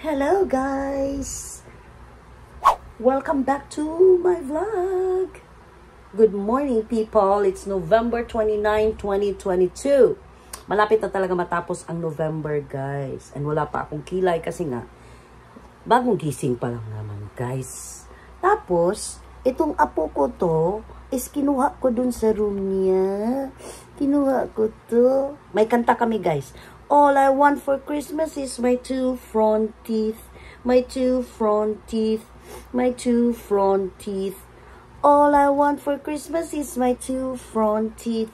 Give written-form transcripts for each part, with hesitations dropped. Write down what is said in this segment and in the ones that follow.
Hello guys! Welcome back to my vlog! Good morning people! It's November 29, 2022. Malapit na talaga matapos ang November guys. And wala pa akong kilay kasi nga bagong gising pa lang naman guys. Tapos, itong apo ko to is kinuha ko dun sa room niya. Kinuha ko to. May kanta kami guys. All I want for Christmas is my two front teeth. My two front teeth. My two front teeth. All I want for Christmas is my two front teeth.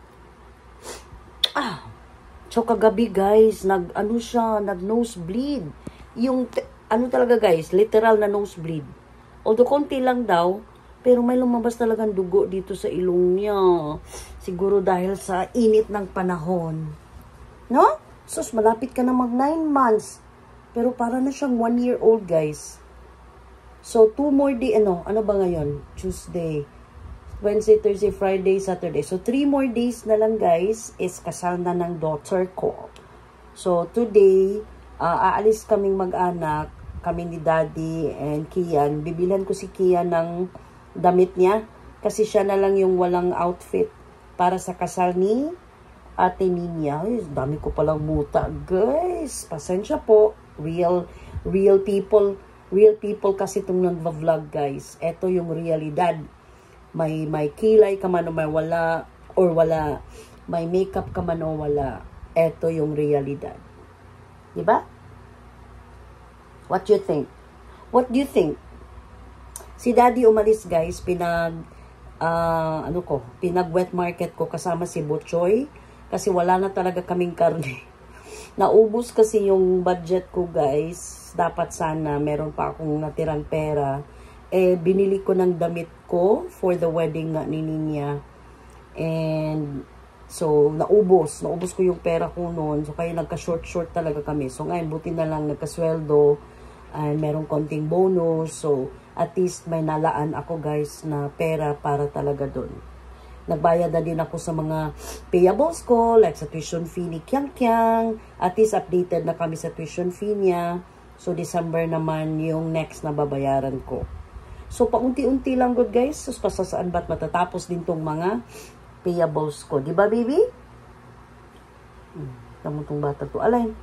So kagabi guys, nag nosebleed. Yung ano talaga guys, literal na nosebleed. Although konti lang daw, pero may lumabas talagang dugo dito sa ilong niya. Siguro dahil sa init ng panahon. No? Sus, malapit ka na mag 9 months. Pero para na siyang 1-year-old, guys. So, 2 more days, ano ba ngayon? Tuesday, Wednesday, Thursday, Friday, Saturday. So, 3 more days na lang, guys, is kasal na ng daughter ko. So, today, aalis kaming mag-anak, kami ni Daddy and Kian. Bibilan ko si Kian ng damit niya. Kasi siya na lang yung walang outfit para sa kasal ni Ate Ninya. Ay, dami ko palang muta, guys. Pasensya po. Real people kasi itong nagva-vlog, guys. Ito yung realidad. May kilay ka man o may wala, or wala. May makeup ka man o wala. Ito yung realidad. Diba? What do you think? What do you think? Si Daddy umalis, guys. Pinag-wet market ko kasama si Butchoy. Kasi wala na talaga kaming karne. Naubos kasi yung budget ko, guys. Dapat sana meron pa akong natirang pera. Binili ko ng damit ko for the wedding nga ni Ninya. And so, naubos. Naubos ko yung pera ko noon. So, kaya nagka-short talaga kami. So, ngayon, buti na lang nagkasweldo. And meron konting bonus. So, at least may nalaan ako, guys, na pera para talaga doon. Nagbayad na din ako sa mga payables ko, like sa tuition fee ni Kyang. At least updated na kami sa tuition fee niya. So, December naman yung next na babayaran ko. So, paunti-unti lang good guys. So, pasasaan ba't matatapos din tong mga payables ko. Diba, baby? Tamo tong bata to. Alain.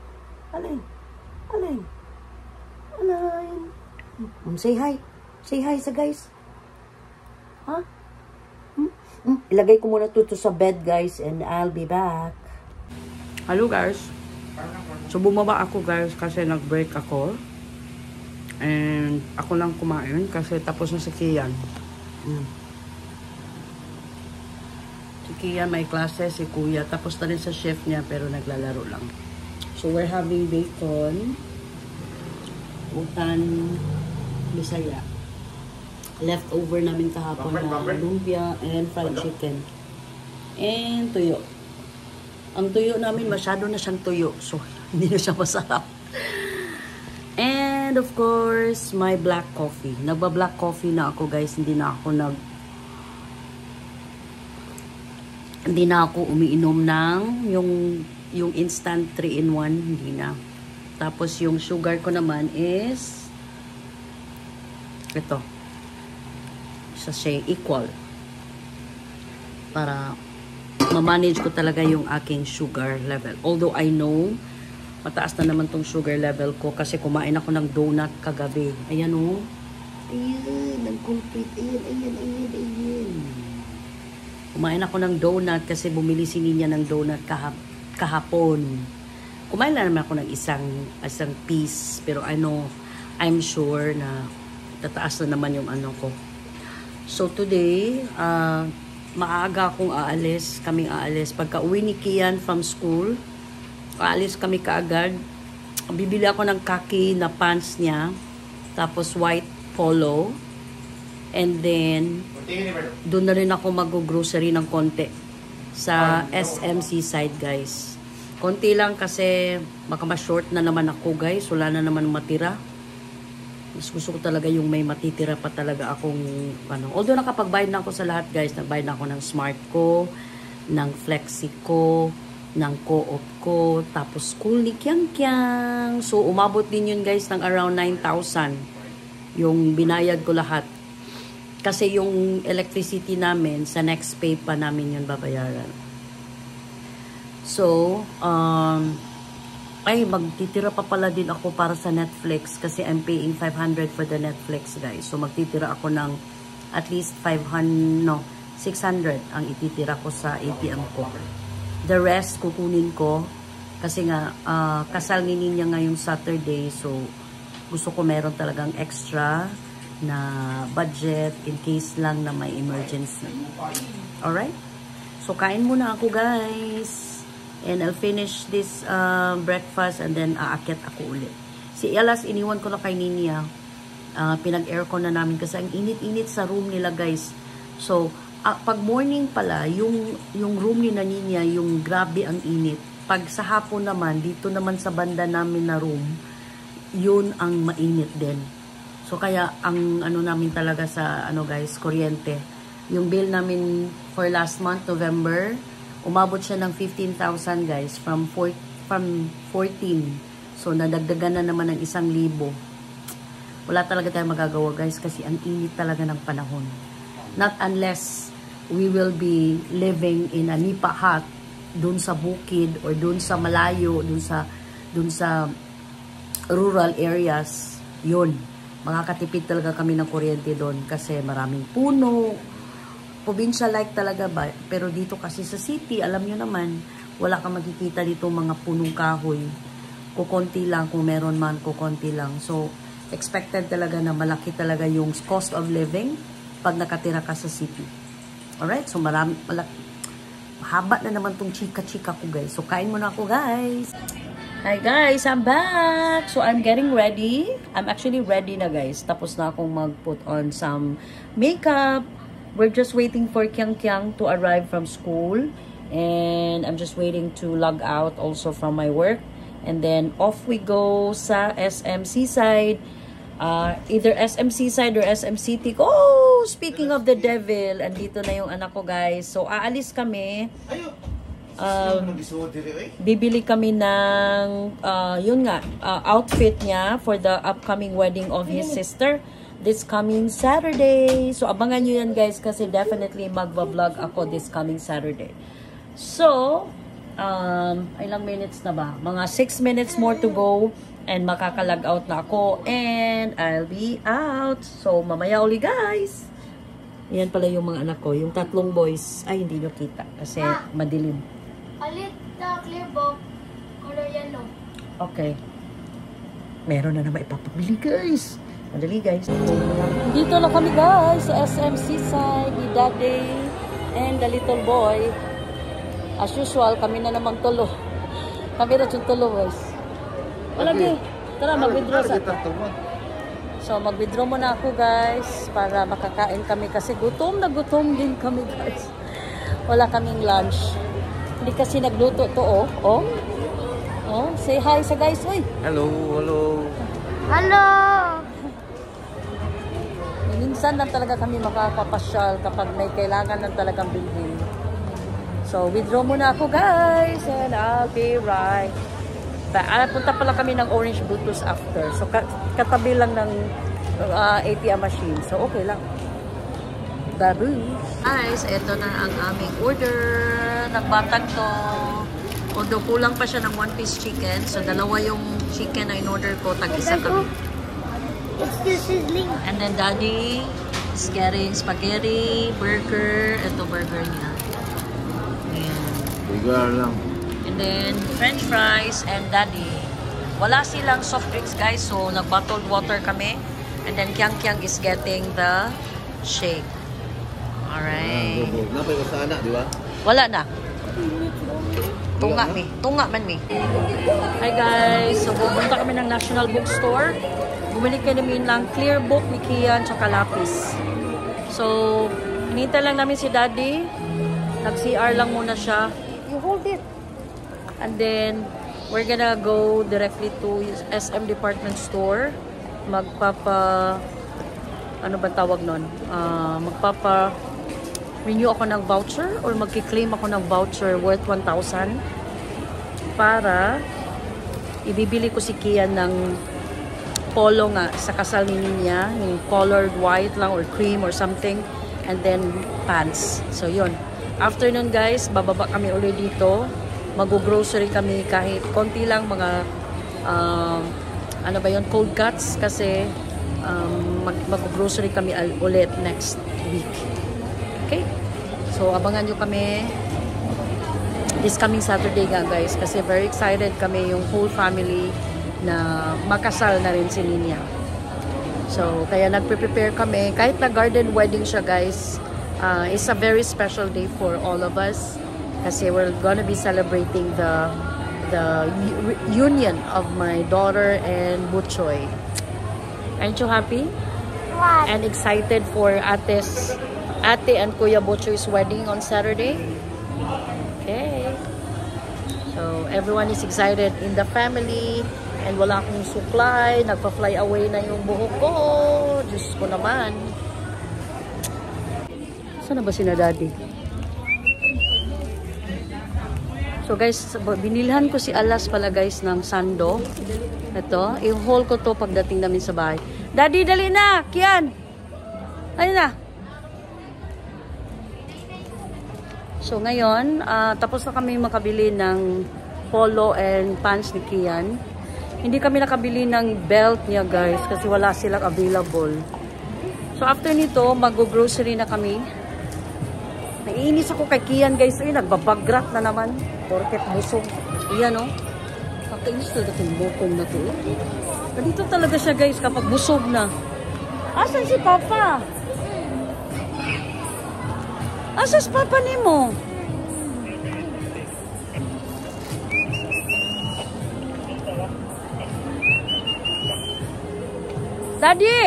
Say hi. Say hi sa guys. Ha? Ilagay ko muna to sa bed, guys, and I'll be back. Hello, guys. So, bumaba ako, guys, kasi nag-break ako. And ako lang kumain kasi tapos na si Kian. Si Kian may klase, si Kuya. Tapos na rin sa shift niya, pero naglalaro lang. So, we're having bacon, utan, Bisaya. Leftover namin kahapon na lumpia and fried chicken. And tuyo. Ang tuyo namin, masyado na siyang tuyo. So, hindi na siya masarap. And of course, my black coffee. Nagba-black coffee na ako, guys. Hindi na ako umiinom ng yung instant 3-in-1. Hindi na. Tapos yung sugar ko naman is ito. Sachet equal para ma-manage ko talaga yung aking sugar level. Although I know mataas na naman tong sugar level ko kasi kumain ako ng donut kagabi. Ayan o. Ayan, nag-complete. Ayan. Kumain ako ng donut kasi bumili si Ninya ng donut kahapon. Kumain na naman ako ng isang piece, pero I'm sure na tataas na naman yung ano ko. So today, maaga akong kaming aalis. Pagka uwi ni Kian from school, aalis kami kaagad. Bibili ako ng khaki na pants niya, tapos white polo. And then, doon na rin ako mag-grocery ng konti sa SMC side, guys. Konti lang kasi baka ma-short na naman ako, guys. Wala na naman matira. Mas gusto ko talaga yung may matitira pa talaga akong Although nakapagbayad na ako sa lahat, guys. Nagbayad na ako ng Smart ko, ng Flexi ko, ng co-op ko, tapos school ni Kyang Kyang. So, umabot din yun guys ng around 9,000 yung binayad ko lahat. Kasi yung electricity namin, sa next pay pa namin yun babayaran. So, ay, magtitira pa pala din ako para sa Netflix kasi I'm paying 500 for the Netflix guys. So, magtitira ako ng at least 600 ang ititira ko sa ATM ko. The rest, kukunin ko. Kasi nga, kasal ni Ninya ngayong Saturday. So, gusto ko meron talagang extra na budget in case lang na may emergency. Alright? So, kain muna ako, guys. And I'll finish this breakfast and then aakyat ako ulit. Si Elas, iniwan ko na kay Ninya. Pinag-aircon na namin kasi ang init-init sa room nila, guys. So, pag morning pala, yung room ni Ninya, yung grabe ang init. Pag sa hapon naman, dito naman sa banda namin na room, yun ang mainit din. So, kaya ang ano namin talaga sa, guys, kuryente. Yung bill namin for last month, November, umabot siya ng 15,000, guys, from 14. So, nadagdagan na naman ng 1,000. Wala talaga tayong magagawa, guys, kasi ang init talaga ng panahon. Not unless we will be living in a nipa hut dun sa bukid or dun sa malayo, dun sa rural areas. Yun. Makakatipid talaga kami ng kuryente doon kasi maraming puno. Provincial-like talaga ba? Pero dito kasi sa city, alam nyo naman, wala kang makikita dito mga punong kahoy. Kukunti lang, kung meron man, kukunti lang. So, expected talaga na malaki talaga yung cost of living pag nakatira ka sa city. Alright? So, haba na naman tong chika-chika ko, guys. So, kain muna ako, guys. Hi, guys. I'm back. So, I'm getting ready. I'm actually ready na, guys. Tapos na akong mag-put on some makeup. We're just waiting for Kyang Kyang to arrive from school. And I'm just waiting to log out also from my work. And then, off we go sa SM Seaside. Either SM Seaside or SM City. Oh, speaking of the devil, andito na yung anak ko, guys. So, aalis kami. Bibili kami ng, yun nga, outfit niya for the upcoming wedding of his sister. This coming Saturday. So, abangan nyo yan, guys, kasi definitely magva-vlog ako this coming Saturday. So, ilang minutes na ba? Mga 6 minutes more to go. And makakalag out na ako. And I'll be out. So, mamaya uli, guys. Yan pala yung mga anak ko. Yung 3 boys. Ay, hindi nyo kita. Kasi madilim. Alit na clear book. Color yellow. Okay. Meron na naman ipapabili, guys. Madali, guys. Dito na kami, guys. Sa SM Seaside. Ni Daddy and the little boy. As usual, kami na naman tulo. Kami na yung tulo, guys. Wala, okay. Tara, mag-withdraw sa ito. So, mag-withdraw muna ako, guys, para makakain kami kasi gutom na gutom din kami, guys. Wala kaming lunch. Hindi kasi nagluto to, oh. Oh, say hi sa guys, oy. Hello, hello. Hello! Minsan lang talaga kami makapapasyal kapag may kailangan ng talagang bilhin. So, withdraw muna ako, guys, and I'll be right. Punta pala kami ng Orange Bluetooth after. So, katabi lang ng ATM machine. So, okay lang. Babu. Guys, ito na ang aming order. Nagbatag to. Although, kulang pa siya ng 1-piece chicken. So, dalawa yung chicken na in-order ko. Tag-isa kami. It's still sizzling. And then, Daddy is getting spaghetti, burger. Ito, burger niya. Ayan. Burger lang. And then, french fries and Daddy. Wala silang soft drinks, guys. So, nag-bottled water kami. And then, Kyang Kyang is getting the shake. Alright. Napay ko sa anak, di ba? Wala na. Tunga, mi. Tunga man, mi. Hi, guys. So, pupunta kami ng National Bookstore. Bumili kami ng clear book ni Kian tsaka lapis. So, hinintay lang namin si Daddy. Nag-CR lang muna siya. You hold it. And then, we're gonna go directly to SM Department Store. Ano ba tawag nun? Renew ako ng voucher or magki-claim ako ng voucher worth 1,000. para ibibili ko si Kian ng polo nga sa kasal ni niya, yung colored white lang or cream or something, and then pants. So yun, after nun guys, bababa kami ulit dito, mag-grocery kami kahit konti lang, mga ano ba yun, cold cuts, kasi mag-grocery kami ulit next week. Okay, so abangan nyo kami this coming Saturday nga guys, kasi very excited kami, yung whole family, na makasal na rin si Ninya. So, kaya nagpe-prepare kami. Kahit na garden wedding siya guys, it's a very special day for all of us. Kasi we're gonna be celebrating the union of my daughter and Butchoy. Aren't you happy? What? And excited for Ate and Kuya Butchoy's wedding on Saturday? Okay. So, everyone is excited in the family. And wala akong suklay, nagpa-fly away na yung buhok ko. Diyos ko naman. Saan na ba sina daddy? So guys, binilhan ko si Alas pala guys ng sando. Ito, i-haul ko to pagdating namin sa bahay. Daddy, dali na! Kian! Dali na! So ngayon, tapos na kami makabili ng polo and pants ni Kian. Hindi kami nakabili ng belt niya guys kasi wala silang available. So after nito, mag-grocery na kami. Naiinis ako kay Kian guys. Ay, nagbabagrat na naman. Porket busog. Iyan o. Nakainis na itong bukong na ito. Dito talaga siya guys kapag busog na. Asan si Papa? Asan si Papa ni mo? Daddy!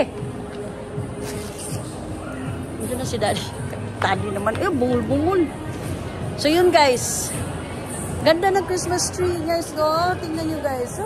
Ito na si Daddy. Daddy naman. Bungol-bungol. So yun guys. Ganda ng Christmas tree guys. Oh, tingnan nyo guys.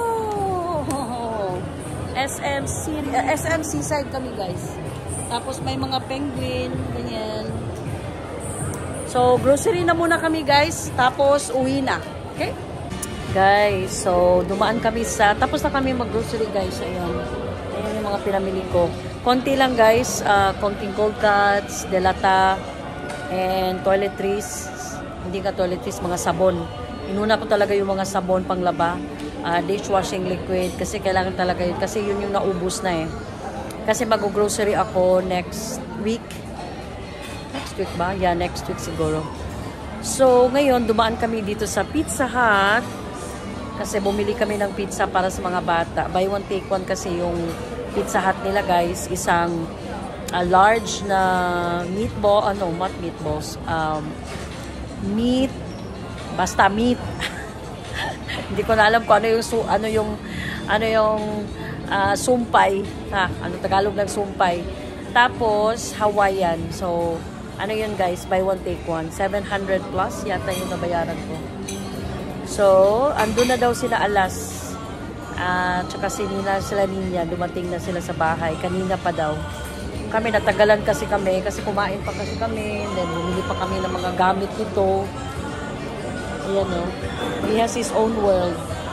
Oh. SM Seaside kami guys. Tapos may mga penguin. Ganyan. So grocery na muna kami guys. Tapos uwi na. Okay? Guys, so dumaan kami tapos na kami mag-grocery guys. Ayan. Ayan yung mga pinamili ko. Konti lang guys. Konting cold cuts, delata, and toiletries. Hindi ka toiletries, mga sabon. Inuna ko talaga yung mga sabon panglaba. Dishwashing liquid. Kasi kailangan talaga yun. Kasi yun yung naubos na eh. Kasi mag-grocery ako next week. Next week ba? Yeah, next week siguro. So, ngayon, dumaan kami dito sa Pizza Hut. Kasi bumili kami ng pizza para sa mga bata. Buy one, take one kasi yung Pizza Hut nila guys. Isang large na meatball. Not meatballs. Meat. Basta meat. Hindi ko na alam kung ano yung sumpay. Ano Tagalog ng sumpay. Tapos, Hawaiian. So, ano yun guys? Buy one, take one. 700 plus yata yung nabayaran ko. So, andun na daw sila Alas. Tsaka sila Ninya. Dumating na sila sa bahay. Kanina pa daw. Kami, natagalan kasi kami. Kasi kumain pa kasi kami. Then, bumili pa kami ng mga gamit nito. Ayan o. He has his own world.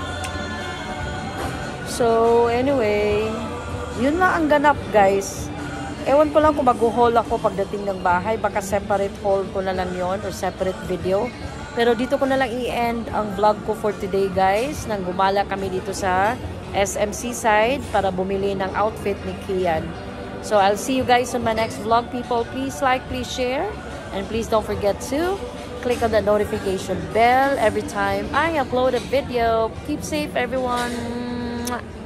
So, anyway. Yun lang ang ganap, guys. Ewan ko lang kung mag-haul ako pagdating ng bahay. Baka separate haul ko na lang yon or separate video. Pero dito ko na lang i-end ang vlog ko for today guys. Nang gumala kami dito sa SM Seaside para bumili ng outfit ni Kian. So I'll see you guys on my next vlog people. Please like, please share. And please don't forget to click on the notification bell every time I upload a video. Keep safe everyone.